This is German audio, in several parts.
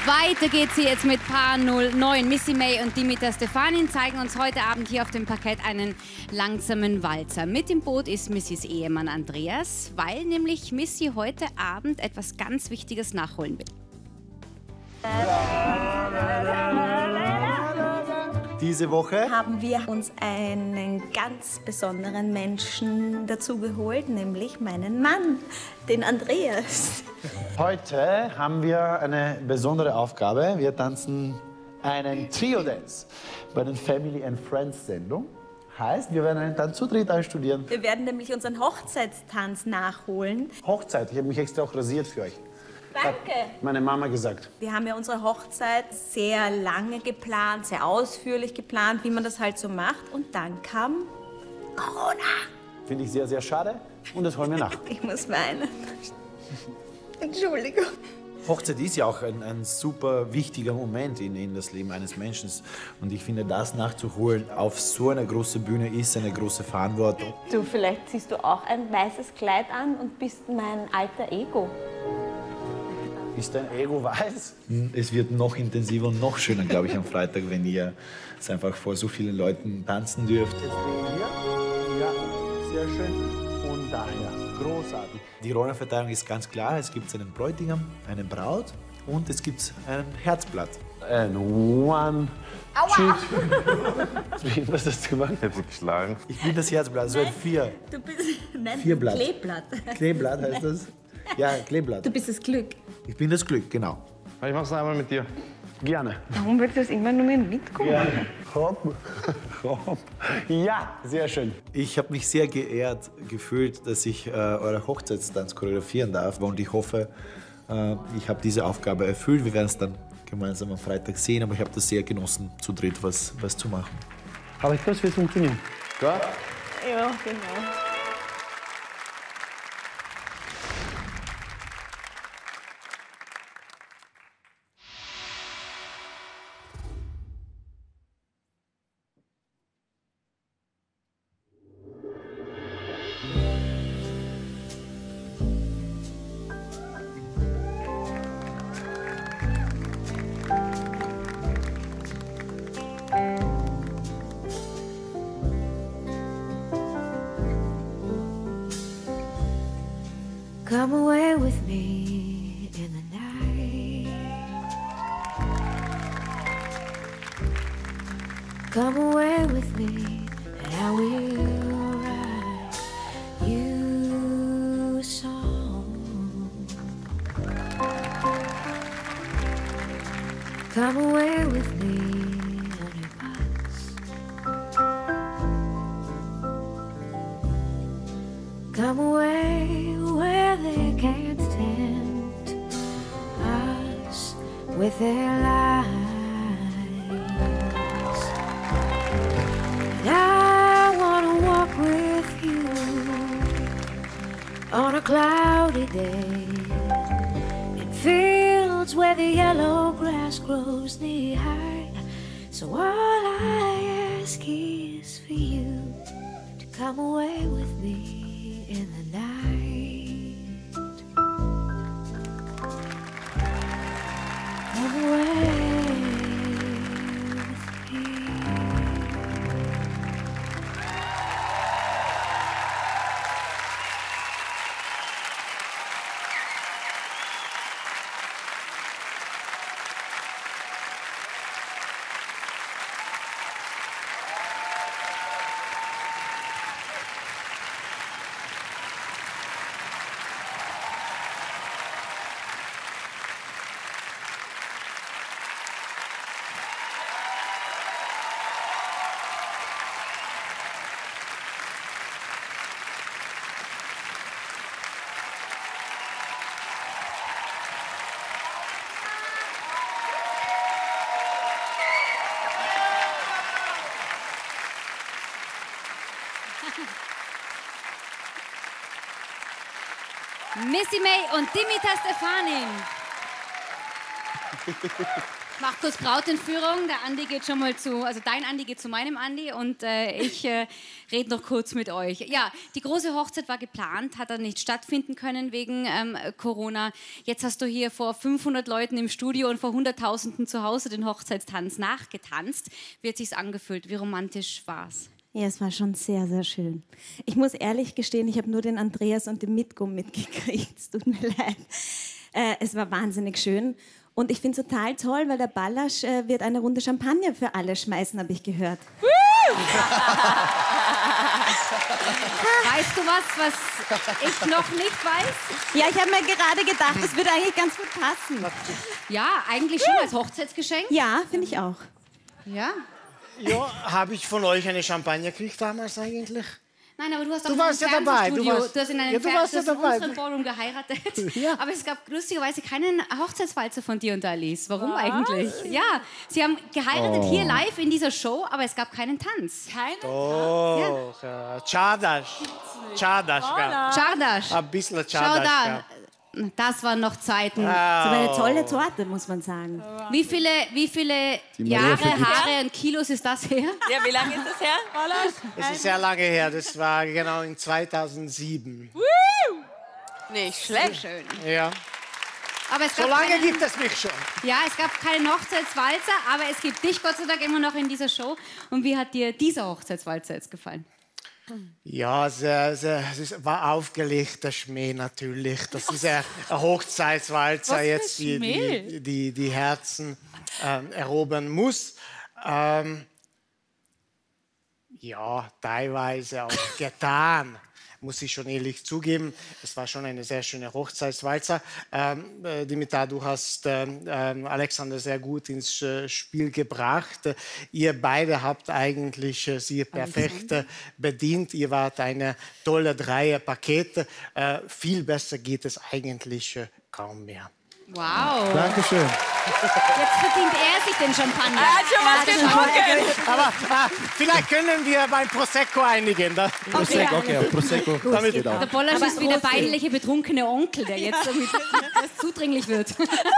Weiter geht's hier jetzt mit Paar 09. Missy May und Dimitar Stefanin zeigen uns heute Abend hier auf dem Parkett einen langsamen Walzer. Mit im Boot ist Missys Ehemann Andreas, weil nämlich Missy heute Abend etwas ganz Wichtiges nachholen will. Diese Woche haben wir uns einen ganz besonderen Menschen dazu geholt, nämlich meinen Mann, den Andreas. Heute haben wir eine besondere Aufgabe. Wir tanzen einen Trio-Dance bei den Family and Friends Sendung. Heißt, wir werden einen Tanz zu dritt einstudieren. Wir werden nämlich unseren Hochzeitstanz nachholen. Hochzeit, ich habe mich extra auch rasiert für euch. Danke. Hat meine Mama gesagt. Wir haben ja unsere Hochzeit sehr lange geplant, sehr ausführlich geplant, wie man das halt so macht. Und dann kam Corona. Finde ich sehr, sehr schade. Und das holen wir nach. Ich muss weinen. Entschuldigung. Hochzeit ist ja auch ein super wichtiger Moment in das Leben eines Menschen. Und ich finde, das nachzuholen auf so einer großen Bühne ist eine große Verantwortung. Du, vielleicht ziehst du auch ein weißes Kleid an und bist mein alter Ego. Ist dein Ego weiß? Es wird noch intensiver und noch schöner, glaube ich, am Freitag, wenn ihr es einfach vor so vielen Leuten tanzen dürft. Jetzt drehen wir. Ja, sehr schön. Und da, ja, großartig. Die Rollenverteilung ist ganz klar. Es gibt einen Bräutigam, eine Braut und es gibt ein Herzblatt. And one, Aua! Was hast du gemacht? Ich hab sie geschlagen. Ich bin das Herzblatt, also ein Vier. Du bist nein, Vierblatt. Kleeblatt. Kleeblatt heißt das? Ja, Kleeblatt. Du bist das Glück. Ich bin das Glück, genau. Ich mach's noch einmal mit dir. Gerne. Warum willst du das immer nur mitkommen? Ja. Hopp, hopp. Ja, sehr schön. Ich habe mich sehr geehrt gefühlt, dass ich eure Hochzeitstanz choreografieren darf. Und ich hoffe, ich habe diese Aufgabe erfüllt. Wir werden es dann gemeinsam am Freitag sehen. Aber ich habe das sehr genossen, zu dritt was zu machen. Aber ich glaube, es wird funktionieren. Ja? Ja, genau. Come away with me in the night. Come away with me and I will write you a song. Come away with me on your bus. Come away where they can't tempt us with their lies. And I wanna walk with you on a cloudy day in fields where the yellow grass grows knee high. So all I ask is for you to come away with me in the night. Come away with me. Missy May und Dimitar Stefanin. Mach kurz Brautentführung. Der Andi geht schon mal also dein Andi geht zu meinem Andi und ich rede noch kurz mit euch. Ja, die große Hochzeit war geplant, hat dann nicht stattfinden können wegen Corona. Jetzt hast du hier vor 500 Leuten im Studio und vor Hunderttausenden zu Hause den Hochzeitstanz nachgetanzt. Wie hat sich's angefühlt? Wie romantisch war's? Ja, es war schon sehr, sehr schön. Ich muss ehrlich gestehen, ich habe nur den Andreas und den Mitko mitgekriegt. Es tut mir leid. Es war wahnsinnig schön. Und ich finde es total toll, weil der Ballasch wird eine Runde Champagner für alle schmeißen, habe ich gehört. Weißt du was ich noch nicht weiß? Ja, ich habe mir gerade gedacht, das würde eigentlich ganz gut passen. Ja, eigentlich schon als Hochzeitsgeschenk. Ja, finde ich auch. Ja. Ja, habe ich von euch eine Champagner gekriegt damals eigentlich? Nein, aber du hast auch Du warst ja dabei. Du hast in einem dabei. Ballroom geheiratet. Ja. Aber es gab lustigerweise keinen Hochzeitswalzer von dir und der Alice. Warum eigentlich? Ja, sie haben geheiratet hier live in dieser Show, aber es gab keinen Tanz. Oh, Czardasch. Czardasch. Ein bisschen Schau Czardasch. da. Das waren noch Zeiten. Das war eine tolle Torte, muss man sagen. Wie viele Jahre, Haare und Kilos ist das her? Ja, wie lange ist das her? Es ist sehr lange her, das war genau in 2007. Nicht schlecht. Schön. Ja. Aber es So gab lange keinen, gibt es mich schon. ja, es gab keinen Hochzeitswalzer, aber es gibt dich Gott sei Dank immer noch in dieser Show. Und wie hat dir dieser Hochzeitswalzer jetzt gefallen? Ja, es war aufgelegter Schmäh natürlich. Das ist ein Hochzeitswalzer jetzt, die Herzen erobern muss. Ja, teilweise auch getan, muss ich schon ehrlich zugeben. Es war schon eine sehr schöne Hochzeitswalzer. Dimitar, du hast Alexander sehr gut ins Spiel gebracht. Ihr beide habt eigentlich sie perfekt bedient. Ihr wart eine tolle Dreierpaket. Viel besser geht es eigentlich kaum mehr. Wow. Dankeschön. Jetzt verdient er sich den Champagner. Er hat schon was getrunken. Aber vielleicht können wir beim Prosecco einigen. Okay, Prosecco. Geht auch. Der Bollasch ist wie der peinliche, betrunkene Onkel, der jetzt damit zudringlich wird.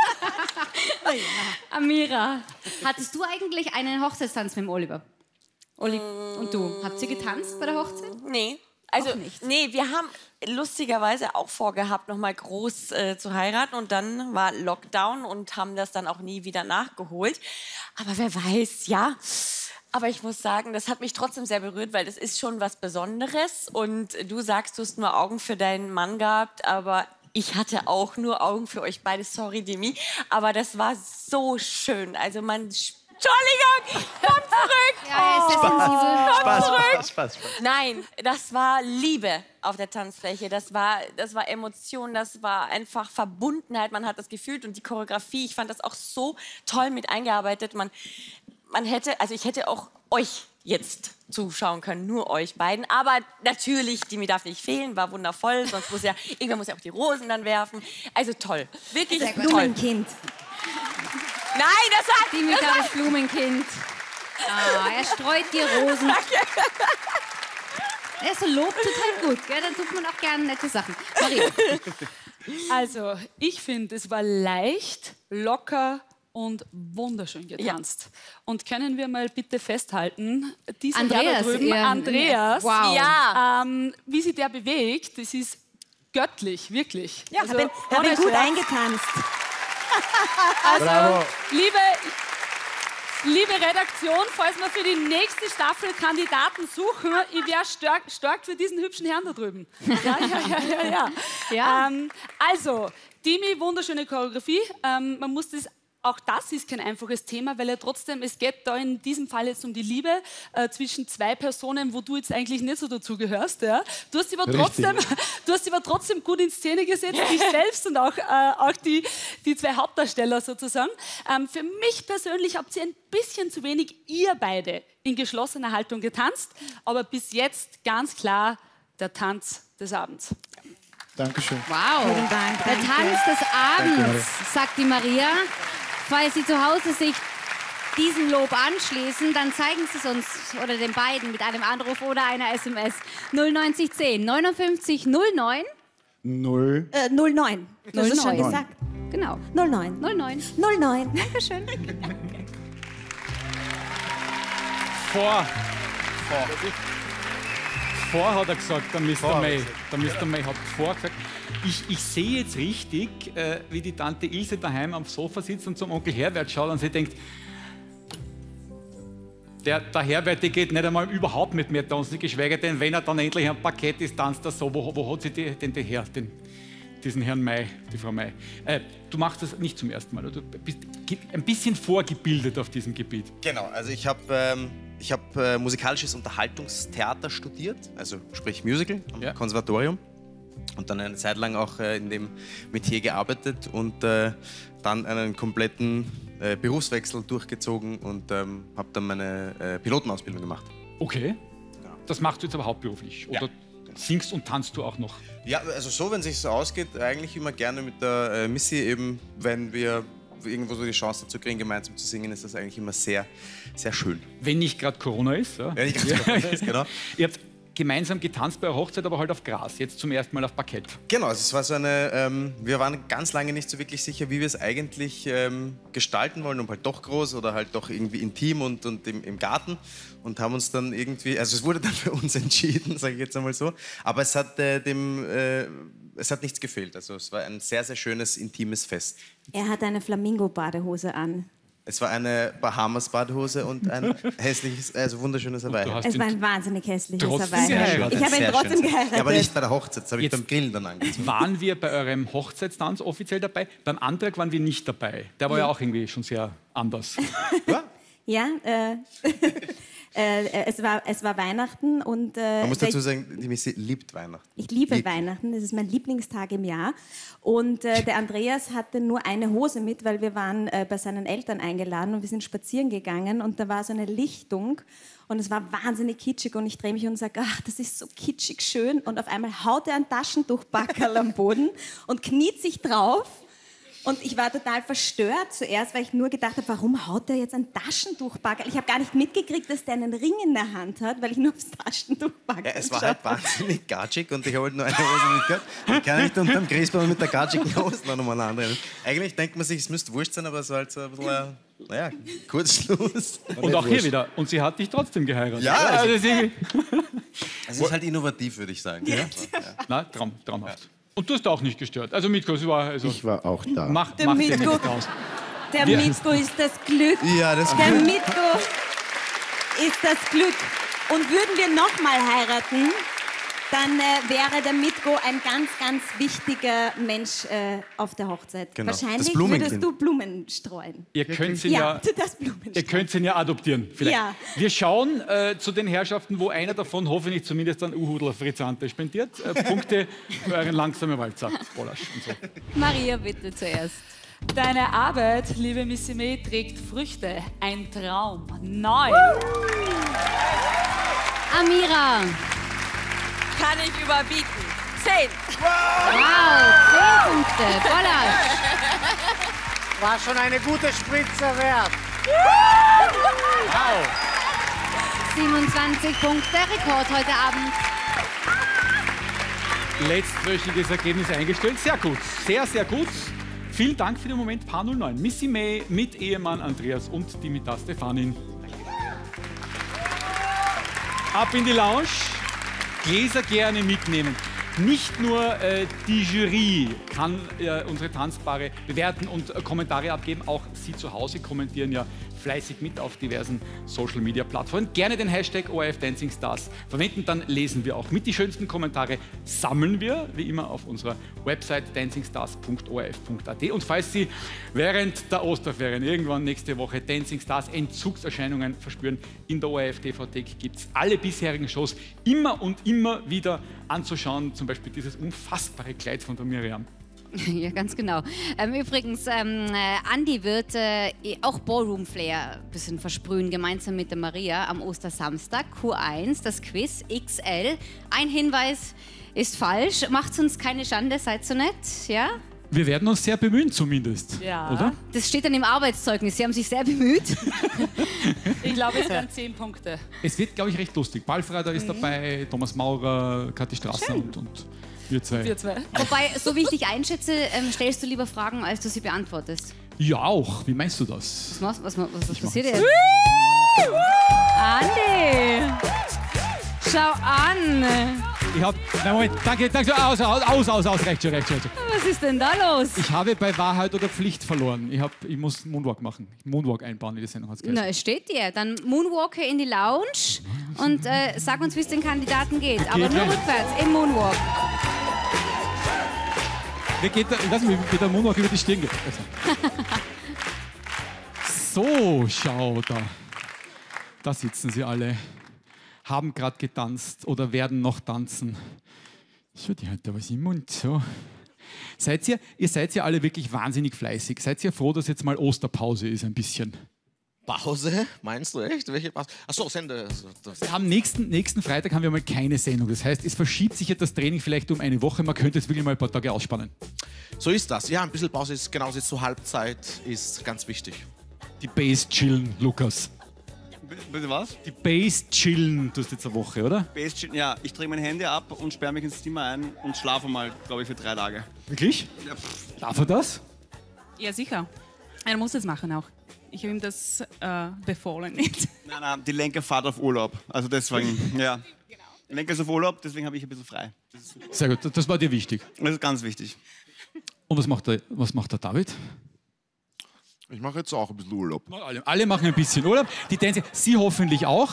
Amira, hattest du eigentlich einen Hochzeitstanz mit dem Oliver? Olli und du, habt ihr getanzt bei der Hochzeit? Nee. Also, nicht. nee, wir haben lustigerweise auch vorgehabt, noch mal groß zu heiraten. Und dann war Lockdown und haben das dann auch nie wieder nachgeholt. Aber wer weiß, ja. Aber ich muss sagen, das hat mich trotzdem sehr berührt, weil das ist schon was Besonderes. Und du sagst, du hast nur Augen für deinen Mann gehabt, aber ich hatte auch nur Augen für euch beide. Sorry, Demi. Aber das war so schön. Also man... Entschuldigung, komm zurück! Ja, er ist sehr sensibel. Spaß. Nein, das war Liebe auf der Tanzfläche. Das war Emotion, das war einfach Verbundenheit. Man hat das gefühlt und die Choreografie, ich fand das auch so toll mit eingearbeitet. Man hätte, also ich hätte auch euch jetzt zuschauen können, nur euch beiden. Aber natürlich, Dimi darf nicht fehlen, war wundervoll. Sonst muss irgendwann muss ja auch die Rosen dann werfen. Also toll, wirklich toll. Blumenkind. Nein, das hat... Dimitar, das Blumenkind. Ah, er streut die Rosen. Er ist so lobt total gut, gell? Dann tut man auch gerne nette Sachen. Maria. Also, ich finde, es war leicht, locker und wunderschön getanzt. Ja. Und können wir mal bitte festhalten, dieser Herr da drüben, Andreas, wow. Ja. Wie sich der bewegt, das ist göttlich, wirklich. Ja, also, hab ihn gut eingetanzt. Also, Bravo. liebe Redaktion, falls wir für die nächste Staffel Kandidaten suchen, ich wäre stark für diesen hübschen Herrn da drüben. Ja. Also, Dimi, wunderschöne Choreografie. Man muss das... Auch das ist kein einfaches Thema, weil es geht da in diesem Fall jetzt um die Liebe zwischen zwei Personen, wo du jetzt eigentlich nicht so dazugehörst. Ja? Du hast sie aber trotzdem gut in Szene gesetzt, dich selbst und auch die zwei Hauptdarsteller sozusagen. Für mich persönlich habt ihr ein bisschen zu wenig, ihr beide, in geschlossener Haltung getanzt, aber bis jetzt ganz klar der Tanz des Abends. Dankeschön. Wow. Vielen Dank. Der Tanz des Abends, sagt die Maria. Falls Sie zu Hause sich diesem Lob anschließen, dann zeigen Sie es uns oder den beiden mit einem Anruf oder einer SMS 09010 59 09 09. 09. Du hast es schon gesagt. Genau. 09. 09. 09. Dankeschön. Vor hat er gesagt, der Mr. May. Der Mr. May hat vor gesagt. Ich sehe jetzt richtig, wie die Tante Ilse daheim am Sofa sitzt und zum Onkel Herbert schaut und sie denkt, der Herbert, der geht nicht einmal überhaupt mit mir tanzen, geschweige denn, wenn er dann endlich am Parkett ist, tanzt er so. Wo hat sie diesen Herrn May, die Frau May? Du machst das nicht zum ersten Mal, oder? Du bist ein bisschen vorgebildet auf diesem Gebiet. Genau, also ich habe musikalisches Unterhaltungstheater studiert, also sprich Musical am Konservatorium. Und dann eine Zeit lang auch in dem Metier gearbeitet und dann einen kompletten Berufswechsel durchgezogen und habe dann meine Pilotenausbildung gemacht. Okay. Das machst du jetzt aber hauptberuflich? Oder singst und tanzt du auch noch? Ja, also so, wenn es sich so ausgeht, eigentlich immer gerne mit der Missy eben, wenn wir irgendwo so die Chance dazu kriegen, gemeinsam zu singen, ist das eigentlich immer sehr, sehr schön. Wenn nicht gerade Corona ist. Ja. Wenn nicht gerade Corona ist, genau. Ihr habt gemeinsam getanzt bei eurer Hochzeit, aber halt auf Gras, jetzt zum ersten Mal auf Parkett. Genau, es war so eine, wir waren ganz lange nicht so wirklich sicher, wie wir es eigentlich gestalten wollen, ob halt doch groß oder halt doch irgendwie intim und im Garten und haben uns dann irgendwie, also es wurde dann für uns entschieden, sage ich jetzt einmal so, aber es hat es hat nichts gefehlt, also es war ein sehr, sehr schönes, intimes Fest. Er hat eine Flamingo-Badehose an. Es war eine Bahamas-Badehose und ein hässliches, also wunderschönes Hawaii. Es war ein wahnsinnig hässliches Hawaii. Geheiratet. Ich habe ihn trotzdem geheiratet. Ja, aber nicht bei der Hochzeit, das habe ich beim Grillen dann angezogen. Waren wir bei eurem Hochzeitstanz offiziell dabei? Beim Antrag waren wir nicht dabei. Der war ja auch irgendwie schon sehr anders. Ja, es war Weihnachten und... Man muss dazu sagen, die Missy liebt Weihnachten. Ich liebe Weihnachten, das ist mein Lieblingstag im Jahr. Und der Andreas hatte nur eine Hose mit, weil wir waren bei seinen Eltern eingeladen und wir sind spazieren gegangen und da war so eine Lichtung und es war wahnsinnig kitschig und ich drehe mich und sage, ach, das ist so kitschig schön und auf einmal haut er ein Taschentuchbackerl am Boden und kniet sich drauf. Und ich war total verstört zuerst, weil ich nur gedacht habe, warum haut der jetzt ein Taschentuchbackerl? Ich habe gar nicht mitgekriegt, dass der einen Ring in der Hand hat, weil ich nur aufs Taschentuchbackerl es war halt wahnsinnig gatschig und ich habe halt nur eine Hose mitgehabt. Ich kann nicht unter dem Christbaum mit der gatschigen Hose noch mal eine andere. Eigentlich denkt man sich, es müsste wurscht sein, aber es war halt so ein bisschen, naja, Kurzschluss. Und auch hier wieder. Und sie hat dich trotzdem geheiratet. Ja, also es ist halt innovativ, würde ich sagen. Ja. Na, traumhaft. Und du hast auch nicht gestört. Also Mitko, ich war auch da. Macht dir nichts aus. Der Mitko ist das Glück. Ja, das der Mitko ist das Glück. Und würden wir noch mal heiraten, dann wäre der Mitko ein ganz, ganz wichtiger Mensch auf der Hochzeit. Genau. Wahrscheinlich würdest du Blumen streuen. Ihr könnt ihn ja adoptieren. Vielleicht. Ja. Wir schauen zu den Herrschaften, wo einer davon hoffentlich zumindest einen Uhudler Fritz Ante spendiert. Punkte für euren langsamen Walzer. Bolasch und so. Maria, bitte zuerst. Deine Arbeit, liebe Missy May, trägt Früchte. Ein Traum. 9. Amira. Kann ich überbieten. 10. Wow, 10 Punkte. Bolasch. War schon eine gute Spritze wert. Wow. 27 Punkte, Rekord heute Abend. Letztwöchiges Ergebnis eingestellt. Sehr gut, sehr, sehr gut. Vielen Dank für den Moment, Paar 09. Missy May mit Ehemann Andreas und Dimitar Stefanin. Ab in die Lounge. Gläser gerne mitnehmen. Nicht nur die Jury kann unsere Tanzpaare bewerten und Kommentare abgeben, auch Sie zu Hause kommentieren ja fleißig mit auf diversen Social-Media-Plattformen. Gerne den Hashtag ORF Dancing Stars verwenden, dann lesen wir auch mit. Die schönsten Kommentare sammeln wir, wie immer, auf unserer Website dancingstars.orf.at. Und falls Sie während der Osterferien irgendwann nächste Woche Dancing Stars Entzugserscheinungen verspüren, in der ORF TV-Thek gibt es alle bisherigen Shows immer und immer wieder anzuschauen. Zum Beispiel dieses unfassbare Kleid von der Miriam. Ja, ganz genau. Übrigens, Andi wird auch Ballroom-Flair ein bisschen versprühen, gemeinsam mit der Maria am Ostersamstag, Q1, das Quiz XL. Ein Hinweis ist falsch, macht uns keine Schande, seid so nett, ja? Wir werden uns sehr bemühen zumindest, ja. Oder? Das steht dann im Arbeitszeugnis, Sie haben sich sehr bemüht. Ich glaube, es werden 10 Punkte. Es wird, glaube ich, recht lustig. Ballfreiter ist dabei, Thomas Maurer, Kathi Strasser und Wir zwei. Wir zwei. Wobei, so wie ich dich einschätze, stellst du lieber Fragen, als du sie beantwortest. Ja, auch. Wie meinst du das? Was passiert jetzt? Andi! Schau an! Ich habe. Nein, Moment. Danke. Aus. Recht schon. Was ist denn da los? Ich habe bei Wahrheit oder Pflicht verloren. Ich muss Moonwalk machen. Moonwalk einbauen in die Sendung. Na, es steht dir. Dann Moonwalke in die Lounge und sag uns, wie es den Kandidaten geht. Okay, Aber nur gleich. rückwärts, im Moonwalk. Ich weiß nicht, wie der Moonwalk über die Stirn geht. So, schau da. Da sitzen sie alle. Haben gerade getanzt oder werden noch tanzen. So, die hat da was im Mund. So. Ihr seid ja alle wirklich wahnsinnig fleißig. Seid ihr froh, dass jetzt mal Osterpause ist ein bisschen? Pause? Meinst du echt? Welche Pause? Achso, Sende. Wir haben nächsten Freitag haben wir mal keine Sendung. Das heißt, es verschiebt sich jetzt das Training vielleicht um eine Woche. Man könnte jetzt wirklich mal ein paar Tage ausspannen. So ist das. Ja, ein bisschen Pause ist genauso zur Halbzeit ist ganz wichtig. Die Base chillen, Lukas. Bitte was? Die Base chillen tust jetzt eine Woche, oder? Base chillen, ja. Ich drehe mein Handy ab und sperre mich ins Zimmer ein und schlafe mal, glaube ich, für 3 Tage. Wirklich? Ja, Darf er das? Ja, sicher. Er muss es machen auch. Ich habe ihm das befohlen. Nein, die Lenkerfahrt auf Urlaub. Also deswegen, ja. Lenker ist auf Urlaub, deswegen habe ich ein bisschen frei. Sehr gut, das war dir wichtig. Das ist ganz wichtig. Und was macht der David? Ich mache jetzt auch ein bisschen Urlaub. Alle machen ein bisschen Urlaub. Die Tänze, Sie hoffentlich auch.